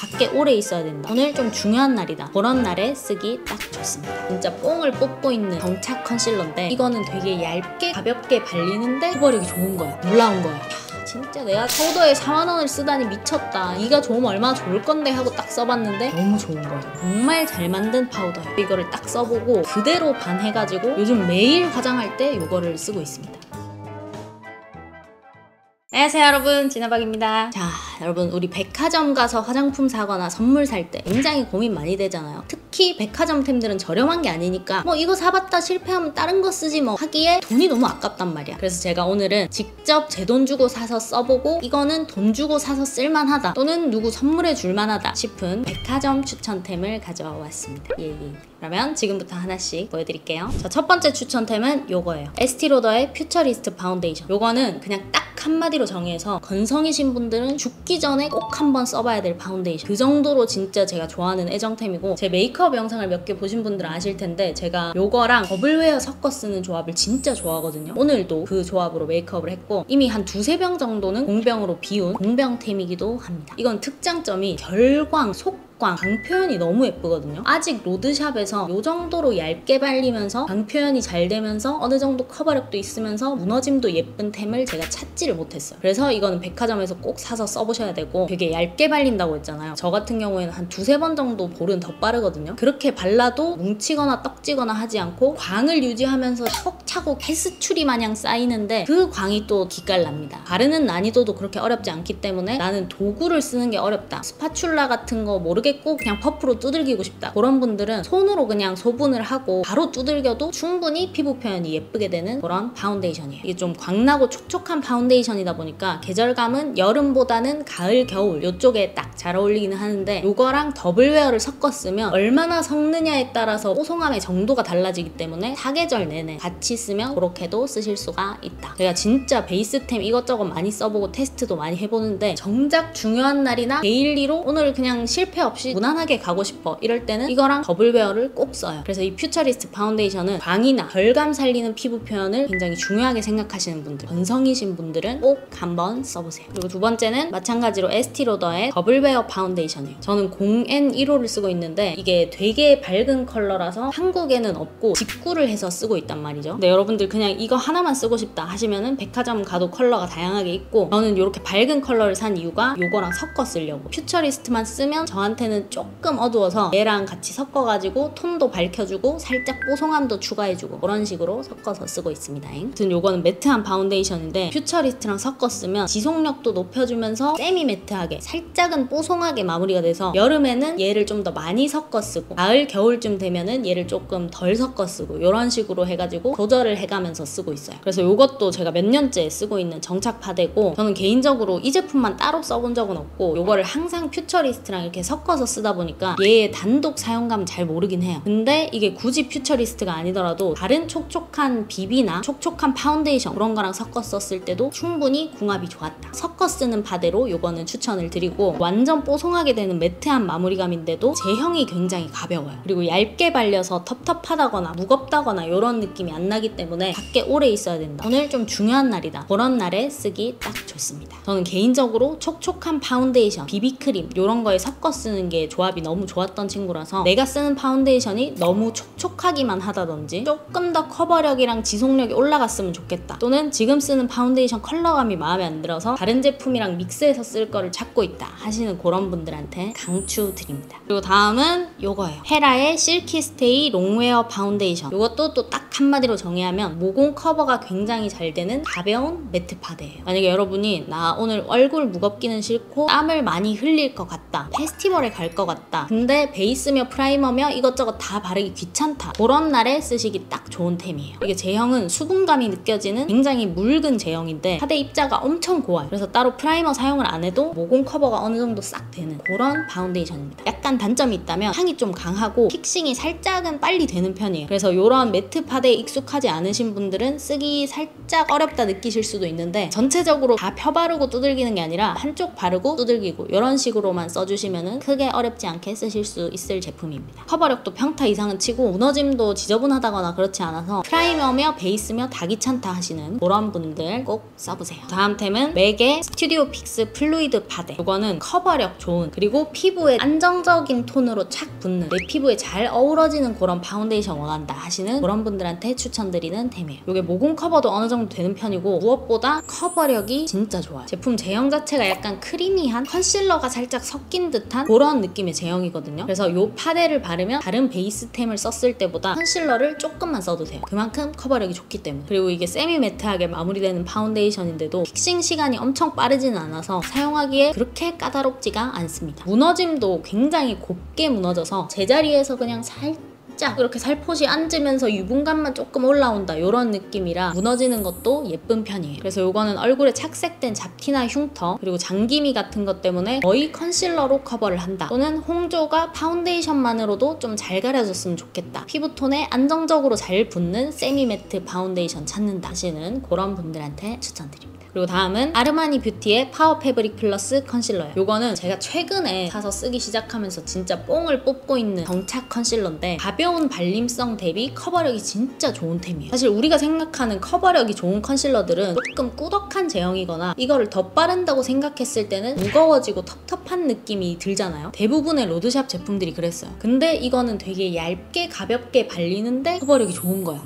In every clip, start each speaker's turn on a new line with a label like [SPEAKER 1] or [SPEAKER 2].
[SPEAKER 1] 밖에 오래 있어야 된다, 오늘 좀 중요한 날이다, 그런 날에 쓰기 딱 좋습니다. 진짜 뽕을 뽑고 있는 정착 컨실러인데 이거는 되게 얇게 가볍게 발리는데 커버력이 좋은 거야. 놀라운 거야. 진짜 내가 파우더에 4만원을 쓰다니 미쳤다, 이가 좋으면 얼마나 좋을 건데 하고 딱 써봤는데 너무 좋은 거예요. 정말 잘 만든 파우더예요. 이거를 딱 써보고 그대로 반해가지고 요즘 매일 화장할 때 이거를 쓰고 있습니다. 안녕하세요 여러분, 진아박입니다. 자, 여러분, 우리 백화점 가서 화장품 사거나 선물 살 때 굉장히 고민 많이 되잖아요. 특히 백화점템들은 저렴한 게 아니니까 뭐 이거 사봤다 실패하면 다른 거 쓰지 뭐 하기에 돈이 너무 아깝단 말이야. 그래서 제가 오늘은 직접 제 돈 주고 사서 써보고 이거는 돈 주고 사서 쓸만하다 또는 누구 선물해 줄만하다 싶은 백화점 추천템을 가져와 왔습니다. 예. 그러면 지금부터 하나씩 보여드릴게요. 자, 첫 번째 추천템은 요거예요. 에스티로더의 퓨처리스트 파운데이션. 요거는 그냥 딱 한마디로 정의해서 건성이신 분들은 죽기 전에 꼭 한번 써봐야 될 파운데이션. 그 정도로 진짜 제가 좋아하는 애정템이고, 제 메이크업 영상을 몇 개 보신 분들은 아실 텐데 제가 요거랑 버블웨어 섞어 쓰는 조합을 진짜 좋아하거든요. 오늘도 그 조합으로 메이크업을 했고 이미 한 2~3병 정도는 공병으로 비운 공병템이기도 합니다. 이건 특장점이 결광, 속광, 방 표현이 너무 예쁘거든요. 아직 로드샵에서 요 정도로 얇게 발리면서 방 표현이 잘 되면서 어느 정도 커버력도 있으면서 무너짐도 예쁜 템을 제가 찾지를 못했어요. 그래서 이거는 백화점에서 꼭 사서 써보셔야 되고, 되게 얇게 발린다고 했잖아요. 저 같은 경우에는 한 2~3번 정도 볼은 더 빠르거든요. 그렇게 발라도 뭉치거나 떡지거나 하지 않고 광을 유지하면서 차곡차곡 헬스추리 마냥 쌓이는데 그 광이 또 기깔납니다. 바르는 난이도도 그렇게 어렵지 않기 때문에 나는 도구를 쓰는 게 어렵다, 스파츌라 같은 거 모르겠고 그냥 퍼프로 두들기고 싶다, 그런 분들은 손으로 그냥 소분을 하고 바로 두들겨도 충분히 피부 표현이 예쁘게 되는 그런 파운데이션이에요. 이게 좀 광나고 촉촉한 파운데이션이다 보니까 계절감은 여름보다는 가을, 겨울 요쪽에 딱 잘 어울리기는 하는데, 요거랑 더블웨어를 섞어 쓰면 얼마나 섞느냐에 따라서 뽀송함의 정도가 달라지기 때문에 사계절 내내 같이 쓰면 그렇게도 쓰실 수가 있다. 제가 진짜 베이스템 이것저것 많이 써보고 테스트도 많이 해보는데 정작 중요한 날이나 데일리로 오늘 그냥 실패 없이 무난하게 가고 싶어 이럴 때는 이거랑 더블웨어를 꼭 써요. 그래서 이 퓨처리스트 파운데이션은 광이나 결감 살리는 피부 표현을 굉장히 중요하게 생각하시는 분들, 건성이신 분들은 꼭 한번 써보세요. 그리고 두 번째는 마찬가지로 에스티로더의 더블웨어 파운데이션이에요. 저는 0N15를 쓰고 있는데 이게 되게 밝은 컬러라서 한국에는 없고 직구를 해서 쓰고 있단 말이죠. 근데 여러분들 그냥 이거 하나만 쓰고 싶다 하시면은 백화점 가도 컬러가 다양하게 있고, 저는 이렇게 밝은 컬러를 산 이유가 요거랑 섞어 쓰려고. 퓨처리스트만 쓰면 저한테는 조금 어두워서 얘랑 같이 섞어가지고 톤도 밝혀주고 살짝 뽀송함도 추가해주고 그런 식으로 섞어서 쓰고 있습니다. 아무튼 요거는 매트한 파운데이션인데 퓨처리스트랑 섞어 쓰면 지속력도 높여주면서 세미 매트하게 살짝은 뽀송하게 마무리가 돼서 여름에는 얘를 좀 더 많이 섞어 쓰고 가을, 겨울쯤 되면은 얘를 조금 덜 섞어 쓰고 이런 식으로 해가지고 조절을 해가면서 쓰고 있어요. 그래서 요것도 제가 몇 년째 쓰고 있는 정착파데고, 저는 개인적으로 이 제품만 따로 써본 적은 없고 요거를 항상 퓨처리스트랑 이렇게 섞어서 쓰다 보니까 얘의 단독 사용감 잘 모르긴 해요. 근데 이게 굳이 퓨처리스트가 아니더라도 다른 촉촉한 비비나 촉촉한 파운데이션 그런 거랑 섞어 썼을 때도 충분히 궁합이 좋았다. 섞어 쓰는 파데로 요거는 추천을 드리고, 완전 뽀송하게 되는 매트한 마무리감인데도 제형이 굉장히 가벼워요. 그리고 얇게 발려서 텁텁하다거나 무겁다거나 이런 느낌이 안 나기 때문에 밖에 오래 있어야 된다, 오늘 좀 중요한 날이다, 그런 날에 쓰기 딱 좋습니다. 저는 개인적으로 촉촉한 파운데이션, 비비크림 이런 거에 섞어 쓰는 게 조합이 너무 좋았던 친구라서 내가 쓰는 파운데이션이 너무 촉촉하기만 하다든지 조금 더 커버력이랑 지속력이 올라갔으면 좋겠다, 또는 지금 쓰는 파운데이션 컬러감이 마음에 안 들어서 다른 제품이랑 믹스해서 쓸 거를 찾고 있다 하시는 그런 분들한테 강추드립니다. 그리고 다음은 요거예요. 헤라의 실키스테이 롱웨어 파운데이션. 요것도 또 딱 한마디로 정의하면 모공 커버가 굉장히 잘 되는 가벼운 매트 파데예요. 만약에 여러분이 나 오늘 얼굴 무겁기는 싫고 땀을 많이 흘릴 것 같다, 페스티벌에 갈 것 같다, 근데 베이스며 프라이머며 이것저것 다 바르기 귀찮다, 그런 날에 쓰시기 딱 좋은 템이에요. 이게 제형은 수분감이 느껴지는 굉장히 묽은 제형인데 파데 입자가 엄청 고와요. 그래서 따로 프라이머 사용을 안 해도 모공 커버가 어느 정도 싹 되는 그런 파운데이션입니다. 약간 단점이 있다면 향이 좀 강하고 픽싱이 살짝은 빨리 되는 편이에요. 그래서 이런 매트 파데에 익숙하지 않으신 분들은 쓰기 살짝 어렵다 느끼실 수도 있는데 전체적으로 다 펴바르고 두들기는 게 아니라 한쪽 바르고 두들기고 이런 식으로만 써주시면 크게 어렵지 않게 쓰실 수 있을 제품입니다. 커버력도 평타 이상은 치고 무너짐도 지저분하다거나 그렇지 않아서 프라이머며 베이스며 다 귀찮다 하시는 그런 분들 꼭 써보세요. 다음 템은 맥의 스튜디오 픽스 플루이드 파데. 이거는 커버력 좋은 그리고 피부에 안정적인 톤으로 착 붙는 내 피부에 잘 어우러지는 그런 파운데이션 원한다 하시는 그런 분들한테 추천드리는 템이에요. 이게 모공 커버도 어느 정도 되는 편이고 무엇보다 커버력이 진짜 좋아요. 제품 제형 자체가 약간 크리미한 컨실러가 살짝 섞인 듯한 그런 느낌의 제형이거든요. 그래서 이 파데를 바르면 다른 베이스템을 썼을 때보다 컨실러를 조금만 써도 돼요. 그만큼 커버력이 좋기 때문에. 그리고 이게 세미 매트하게 마무리되는 파운데이션인데도 픽싱 시간이 엄청 빠르지는 않아서 사용하기에 그렇게 까다롭지가 않습니다. 무너짐도 굉장히 곱게 무너져서 제자리에서 그냥 살짝 이렇게 살포시 앉으면서 유분감만 조금 올라온다 이런 느낌이라 무너지는 것도 예쁜 편이에요. 그래서 이거는 얼굴에 착색된 잡티나 흉터 그리고 장기미 같은 것 때문에 거의 컨실러로 커버를 한다, 또는 홍조가 파운데이션만으로도 좀 잘 가려졌으면 좋겠다, 피부톤에 안정적으로 잘 붙는 세미 매트 파운데이션 찾는다 하시는 그런 분들한테 추천드립니다. 그리고 다음은 아르마니 뷰티의 파워 패브릭 플러스 컨실러예요. 이거는 제가 최근에 사서 쓰기 시작하면서 진짜 뽕을 뽑고 있는 정착 컨실러인데 가벼운 발림성 대비 커버력이 진짜 좋은 템이에요. 사실 우리가 생각하는 커버력이 좋은 컨실러들은 조금 꾸덕한 제형이거나 이거를 덧바른다고 생각했을 때는 무거워지고 텁텁한 느낌이 들잖아요. 대부분의 로드샵 제품들이 그랬어요. 근데 이거는 되게 얇게 가볍게 발리는데 커버력이 좋은 거야.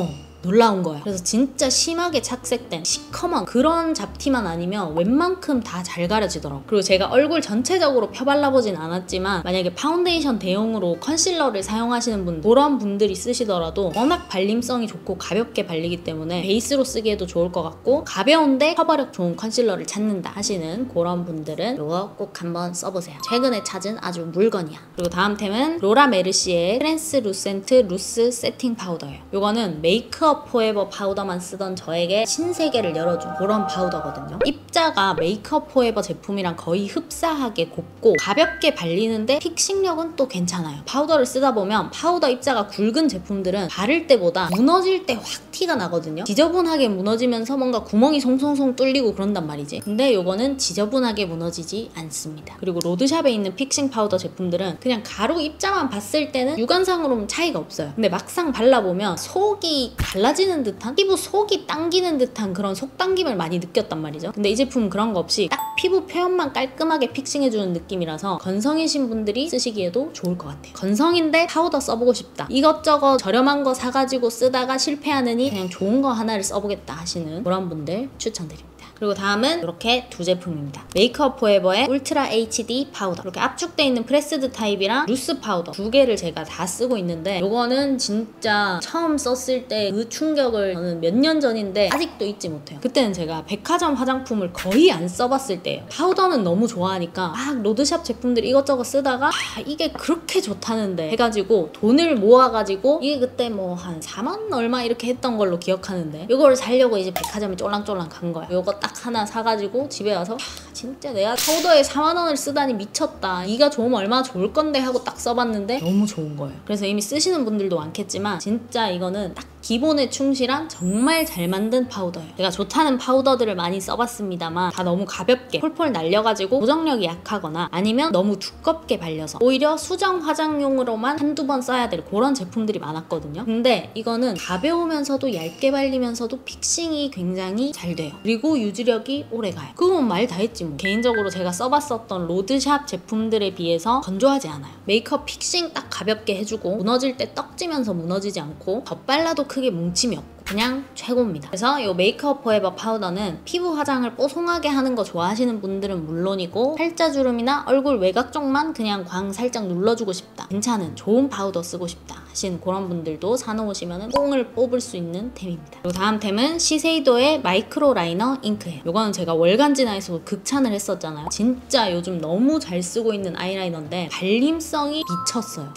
[SPEAKER 1] 놀라운 거야. 그래서 진짜 심하게 착색된 시커먼 그런 잡티만 아니면 웬만큼 다 잘 가려지더라고. 그리고 제가 얼굴 전체적으로 펴발라보진 않았지만 만약에 파운데이션 대용으로 컨실러를 사용하시는 분들, 그런 분들이 쓰시더라도 워낙 발림성이 좋고 가볍게 발리기 때문에 베이스로 쓰기에도 좋을 것 같고 가벼운데 커버력 좋은 컨실러를 찾는다 하시는 그런 분들은 이거 꼭 한번 써보세요. 최근에 찾은 아주 물건이야. 그리고 다음 템은 로라 메르시의 트랜스루센트 루스 세팅 파우더예요. 이거는 메이크업 포에버 파우더만 쓰던 저에게 신세계를 열어준 그런 파우더거든요. 입자가 메이크업 포에버 제품이랑 거의 흡사하게 곱고 가볍게 발리는데 픽싱력은 또 괜찮아요. 파우더를 쓰다 보면 파우더 입자가 굵은 제품들은 바를 때보다 무너질 때 확 티가 나거든요. 지저분하게 무너지면서 뭔가 구멍이 송송송 뚫리고 그런단 말이지. 근데 이거는 지저분하게 무너지지 않습니다. 그리고 로드샵에 있는 픽싱 파우더 제품들은 그냥 가루 입자만 봤을 때는 육안상으로는 차이가 없어요. 근데 막상 발라보면 속이 갈라지는 듯한, 피부 속이 당기는 듯한 그런 속당김을 많이 느꼈단 말이죠. 근데 이 제품은 그런 거 없이 딱 피부 표현만 깔끔하게 픽싱해주는 느낌이라서 건성이신 분들이 쓰시기에도 좋을 것 같아요. 건성인데 파우더 써보고 싶다, 이것저것 저렴한 거 사가지고 쓰다가 실패하느니 그냥 좋은 거 하나를 써보겠다 하시는 그런 분들 추천드립니다. 그리고 다음은 이렇게 두 제품입니다. 메이크업 포에버의 울트라 HD 파우더, 이렇게 압축되어 있는 프레스드 타입이랑 루스 파우더 두 개를 제가 다 쓰고 있는데 이거는 진짜 처음 썼을 때 그 충격을 저는 몇 년 전인데 아직도 잊지 못해요. 그때는 제가 백화점 화장품을 거의 안 써봤을 때예요. 파우더는 너무 좋아하니까 막 로드샵 제품들 이것저것 쓰다가 이게 그렇게 좋다는데 해가지고 돈을 모아가지고 이게 그때 뭐 한 4만 얼마 이렇게 했던 걸로 기억하는데 이걸 사려고 이제 백화점에 쫄랑쫄랑 간 거야. 이거 딱 하나 사가지고 집에 와서 진짜 내가 파우더에 4만 원을 쓰다니 미쳤다, 이가 좋으면 얼마나 좋을 건데 하고 딱 써봤는데 너무 좋은 거예요. 그래서 이미 쓰시는 분들도 많겠지만 진짜 이거는 딱 기본에 충실한 정말 잘 만든 파우더예요. 제가 좋다는 파우더들을 많이 써봤습니다만 다 너무 가볍게 폴폴 날려가지고 고정력이 약하거나 아니면 너무 두껍게 발려서 오히려 수정 화장용으로만 한두 번 써야 될 그런 제품들이 많았거든요. 근데 이거는 가벼우면서도 얇게 발리면서도 픽싱이 굉장히 잘 돼요. 그리고 유지력이 오래가요. 그건 말 다 했지 뭐. 개인적으로 제가 써봤었던 로드샵 제품들에 비해서 건조하지 않아요. 메이크업 픽싱 딱 가볍게 해주고 무너질 때 떡지면서 무너지지 않고 덧발라도 크게 뭉침이 없고 그냥 최고입니다. 그래서 이 메이크업 포에버 파우더는 피부 화장을 뽀송하게 하는 거 좋아하시는 분들은 물론이고 팔자주름이나 얼굴 외곽 쪽만 그냥 광 살짝 눌러주고 싶다, 괜찮은 좋은 파우더 쓰고 싶다 하시는 그런 분들도 사놓으시면 뽕을 뽑을 수 있는 템입니다. 그리고 다음 템은 시세이도의 마이크로 라이너 잉크예요. 이거는 제가 월간지나에서 극찬을 했었잖아요. 진짜 요즘 너무 잘 쓰고 있는 아이라이너인데 발림성이 미쳤어요. 진짜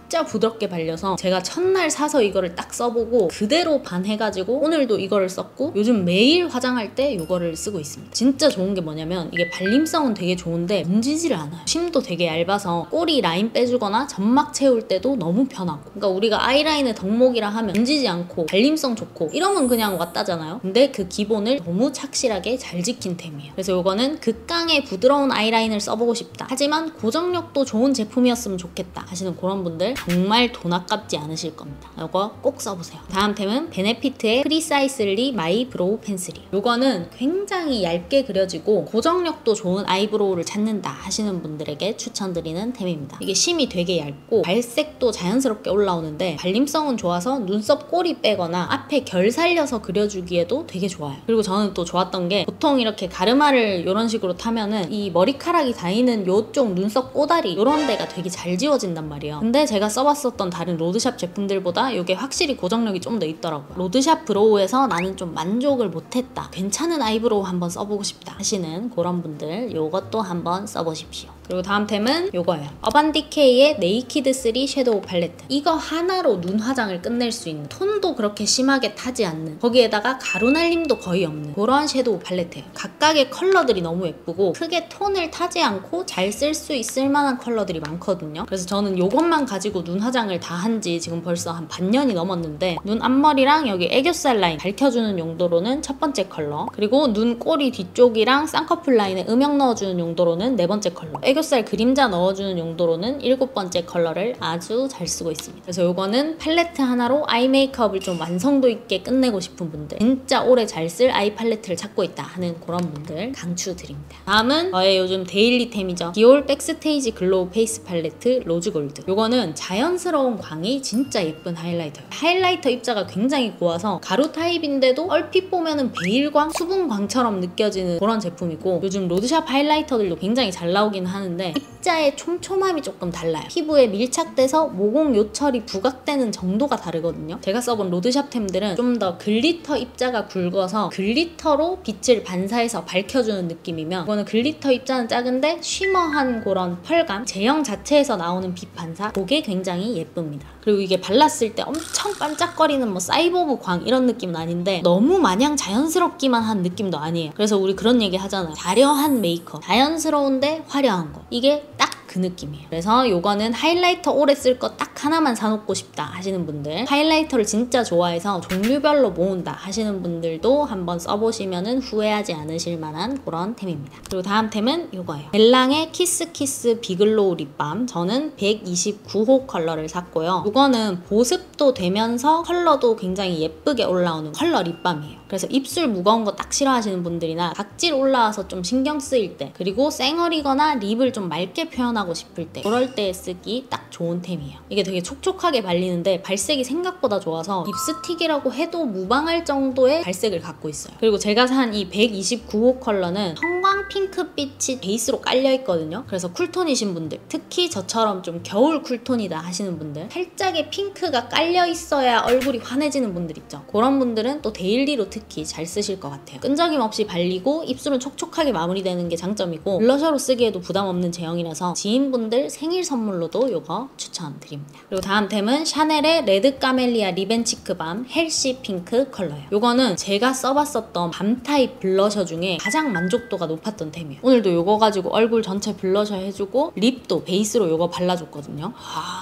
[SPEAKER 1] 진짜 부드럽게 발려서 제가 첫날 사서 이거를 딱 써보고 그대로 반해가지고 오늘도 이거를 썼고 요즘 매일 화장할 때 이거를 쓰고 있습니다. 진짜 좋은 게 뭐냐면 이게 발림성은 되게 좋은데 문지지를 않아요. 심도 되게 얇아서 꼬리 라인 빼주거나 점막 채울 때도 너무 편하고, 그러니까 우리가 아이라인을 덕목이라 하면 문지지 않고 발림성 좋고 이러면 그냥 왔다잖아요. 근데 그 기본을 너무 착실하게 잘 지킨 템이에요. 그래서 이거는 극강의 부드러운 아이라인을 써보고 싶다, 하지만 고정력도 좋은 제품이었으면 좋겠다 하시는 그런 분들 정말 돈 아깝지 않으실 겁니다. 이거 꼭 써보세요. 다음 템은 베네피트의 프리사이슬리 마이 브로우 펜슬이에요. 이거는 굉장히 얇게 그려지고 고정력도 좋은 아이브로우를 찾는다 하시는 분들에게 추천드리는 템입니다. 이게 심이 되게 얇고 발색도 자연스럽게 올라오는데 발림성은 좋아서 눈썹 꼬리 빼거나 앞에 결 살려서 그려주기에도 되게 좋아요. 그리고 저는 또 좋았던 게 보통 이렇게 가르마를 이런 식으로 타면은 이 머리카락이 닿이는 요쪽 눈썹 꼬다리 이런 데가 되게 잘 지워진단 말이에요. 근데 제가 써봤었던 다른 로드샵 제품들보다 이게 확실히 고정력이 좀 더 있더라고요. 로드샵 브로우에서 나는 좀 만족을 못했다, 괜찮은 아이브로우 한번 써보고 싶다 하시는 그런 분들 이것도 한번 써보십시오. 그리고 다음 템은 이거예요. 어반디케이의 네이키드 3 섀도우 팔레트. 이거 하나로 눈 화장을 끝낼 수 있는, 톤도 그렇게 심하게 타지 않는, 거기에다가 가루 날림도 거의 없는 그런 섀도우 팔레트예요. 각각의 컬러들이 너무 예쁘고 크게 톤을 타지 않고 잘 쓸 수 있을 만한 컬러들이 많거든요. 그래서 저는 이것만 가지고 눈 화장을 다 한지 지금 벌써 한 반년이 넘었는데, 눈 앞머리랑 여기 애교살 라인 밝혀주는 용도로는 첫 번째 컬러, 그리고 눈 꼬리 뒤쪽이랑 쌍꺼풀 라인에 음영 넣어주는 용도로는 네 번째 컬러, 애교살 그림자 넣어주는 용도로는 7번째 컬러를 아주 잘 쓰고 있습니다. 그래서 이거는 팔레트 하나로 아이 메이크업을 좀 완성도 있게 끝내고 싶은 분들, 진짜 오래 잘 쓸 아이 팔레트를 찾고 있다 하는 그런 분들 강추드립니다. 다음은 저의 요즘 데일리템이죠. 디올 백스테이지 글로우 페이스 팔레트 로즈 골드. 이거는 자연스러운 광이 진짜 예쁜 하이라이터예요. 하이라이터 입자가 굉장히 고와서 가루 타입인데도 얼핏 보면은 베일광, 수분광처럼 느껴지는 그런 제품이고, 요즘 로드샵 하이라이터들도 굉장히 잘 나오긴 하는데 입자의 촘촘함이 조금 달라요. 피부에 밀착돼서 모공 요철이 부각되는 정도가 다르거든요. 제가 써본 로드샵 템들은 좀 더 글리터 입자가 굵어서 글리터로 빛을 반사해서 밝혀주는 느낌이면, 이거는 글리터 입자는 작은데 쉬머한 그런 펄감, 제형 자체에서 나오는 빛 반사, 그게 굉장히 예쁩니다. 그리고 이게 발랐을 때 엄청 반짝거리는 뭐 사이보그 광 이런 느낌은 아닌데 너무 마냥 자연스럽기만 한 느낌도 아니에요. 그래서 우리 그런 얘기 하잖아요. 화려한 메이크업, 자연스러운데 화려한 거, 이게 딱 그 느낌이에요. 그래서 요거는 하이라이터 오래 쓸 거 딱 하나만 사놓고 싶다 하시는 분들, 하이라이터를 진짜 좋아해서 종류별로 모은다 하시는 분들도 한번 써보시면 후회하지 않으실 만한 그런 템입니다. 그리고 다음 템은 이거예요. 벨랑의 키스키스 비글로우 립밤. 저는 129호 컬러를 샀고요. 이거는 보습도 되면서 컬러도 굉장히 예쁘게 올라오는 컬러 립밤이에요. 그래서 입술 무거운 거 딱 싫어하시는 분들이나 각질 올라와서 좀 신경 쓰일 때, 그리고 쌩얼이거나 립을 좀 맑게 표현하고 싶을 때, 그럴 때 쓰기 딱 좋은 템이에요. 이게 되게 촉촉하게 발리는데 발색이 생각보다 좋아서 립스틱이라고 해도 무방할 정도의 발색을 갖고 있어요. 그리고 제가 산 이 129호 컬러는 형광 핑크빛이 베이스로 깔려있거든요. 그래서 쿨톤이신 분들, 특히 저처럼 좀 겨울 쿨톤이다 하시는 분들, 살짝의 핑크가 깔려있어야 얼굴이 환해지는 분들 있죠. 그런 분들은 또 데일리로 특히 잘 쓰실 것 같아요. 끈적임 없이 발리고 입술은 촉촉하게 마무리되는 게 장점이고, 블러셔로 쓰기에도 부담 없는 제형이라서 지인분들 생일 선물로도 이거 추천드립니다. 그리고 다음 템은 샤넬의 레드 까멜리아 리벤치크 밤 헬시 핑크 컬러예요. 이거는 제가 써봤었던 밤 타입 블러셔 중에 가장 만족도가 높았던 템이에요. 오늘도 이거 가지고 얼굴 전체 블러셔 해주고 립도 베이스로 이거 발라줬거든요.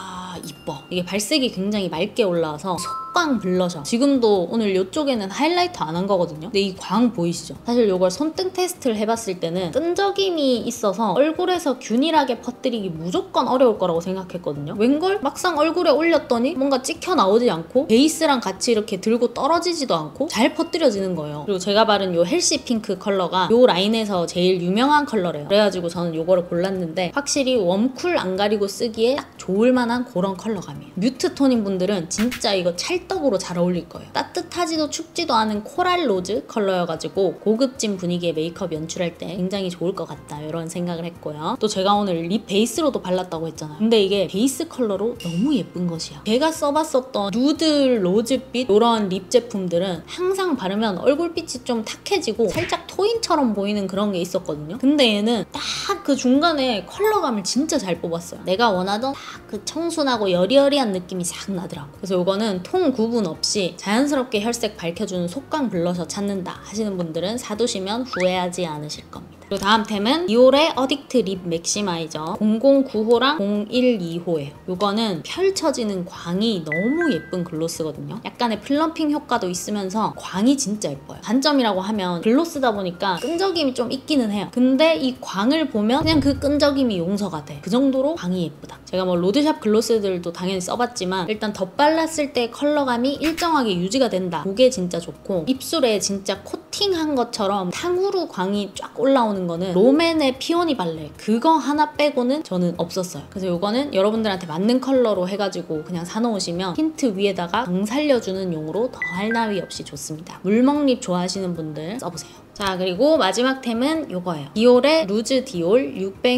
[SPEAKER 1] 이뻐. 이게 발색이 굉장히 맑게 올라와서 속광 블러셔. 지금도 오늘 이쪽에는 하이라이터 안 한 거거든요. 근데 이 광 보이시죠? 사실 이걸 손등 테스트를 해봤을 때는 끈적임이 있어서 얼굴에서 균일하게 퍼뜨리기 무조건 어려울 거라고 생각했거든요. 웬걸? 막상 얼굴에 올렸더니 뭔가 찍혀 나오지 않고 베이스랑 같이 이렇게 들고 떨어지지도 않고 잘 퍼뜨려지는 거예요. 그리고 제가 바른 이 헬시 핑크 컬러가 이 라인에서 제일 유명한 컬러래요. 그래가지고 저는 이거를 골랐는데 확실히 웜쿨 안 가리고 쓰기에 딱 좋을 만한 그런 컬러감이에요. 뮤트 톤인 분들은 진짜 이거 찰 찰떡으로 잘 어울릴 거예요. 따뜻하지도 춥지도 않은 코랄 로즈 컬러여가지고 고급진 분위기의 메이크업 연출할 때 굉장히 좋을 것 같다 이런 생각을 했고요. 또 제가 오늘 립 베이스로도 발랐다고 했잖아요. 근데 이게 베이스 컬러로 너무 예쁜 것이야. 제가 써봤었던 누드 로즈빛 이런 립 제품들은 항상 바르면 얼굴빛이 좀 탁해지고 살짝 토인처럼 보이는 그런 게 있었거든요. 근데 얘는 딱 그 중간에 컬러감을 진짜 잘 뽑았어요. 내가 원하던 딱 그 청순하고 여리여리한 느낌이 싹 나더라고. 그래서 이거는 톤 구분 없이 자연스럽게 혈색 밝혀주는 속광 블러셔 찾는다 하시는 분들은 사두시면 후회하지 않으실 겁니다. 그리고 다음 템은 디올의 어딕트 립 맥시마이저 009호랑 012호예요. 이거는 펼쳐지는 광이 너무 예쁜 글로스거든요. 약간의 플럼핑 효과도 있으면서 광이 진짜 예뻐요. 단점이라고 하면 글로스다 보니까 끈적임이 좀 있기는 해요. 근데 이 광을 보면 그냥 그 끈적임이 용서가 돼. 그 정도로 광이 예쁘다. 제가 뭐 로드샵 글로스들도 당연히 써봤지만 일단 덧발랐을 때 컬러감이 일정하게 유지가 된다. 그게 진짜 좋고 입술에 진짜 코팅한 것처럼 탕후루 광이 쫙 올라오는 거는 롬앤의 피오니 발레 그거 하나 빼고는 저는 없었어요. 그래서 이거는 여러분들한테 맞는 컬러로 해가지고 그냥 사놓으시면 틴트 위에다가 광 살려주는 용으로 더할 나위 없이 좋습니다. 물먹립 좋아하시는 분들 써보세요. 자, 그리고 마지막 템은 이거예요. 디올의 루즈 디올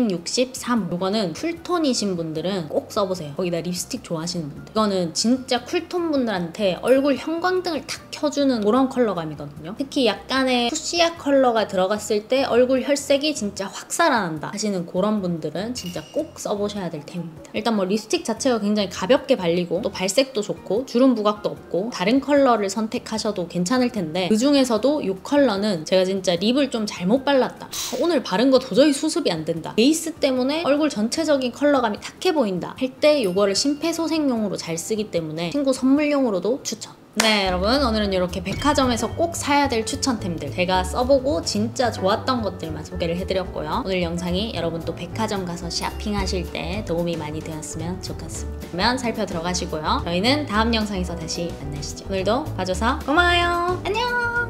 [SPEAKER 1] 663. 이거는 쿨톤이신 분들은 꼭 써보세요. 거기다 립스틱 좋아하시는 분들. 이거는 진짜 쿨톤 분들한테 얼굴 형광등을 탁 켜주는 그런 컬러감이거든요. 특히 약간의 푸시아 컬러가 들어갔을 때 얼굴 혈색이 진짜 확 살아난다 하시는 그런 분들은 진짜 꼭 써보셔야 될 템입니다. 일단 뭐 립스틱 자체가 굉장히 가볍게 발리고 또 발색도 좋고 주름 부각도 없고 다른 컬러를 선택하셔도 괜찮을 텐데 그 중에서도 이 컬러는 제가 진짜 립을 좀 잘못 발랐다. 오늘 바른 거 도저히 수습이 안 된다. 베이스 때문에 얼굴 전체적인 컬러감이 탁해 보인다 할 때 이거를 심폐소생용으로 잘 쓰기 때문에 친구 선물용으로도 추천. 네, 여러분 오늘은 이렇게 백화점에서 꼭 사야 될 추천템들 제가 써보고 진짜 좋았던 것들만 소개를 해드렸고요. 오늘 영상이 여러분 또 백화점 가서 쇼핑하실 때 도움이 많이 되었으면 좋겠습니다. 그러면 살펴 들어가시고요. 저희는 다음 영상에서 다시 만나시죠. 오늘도 봐줘서 고마워요. 안녕.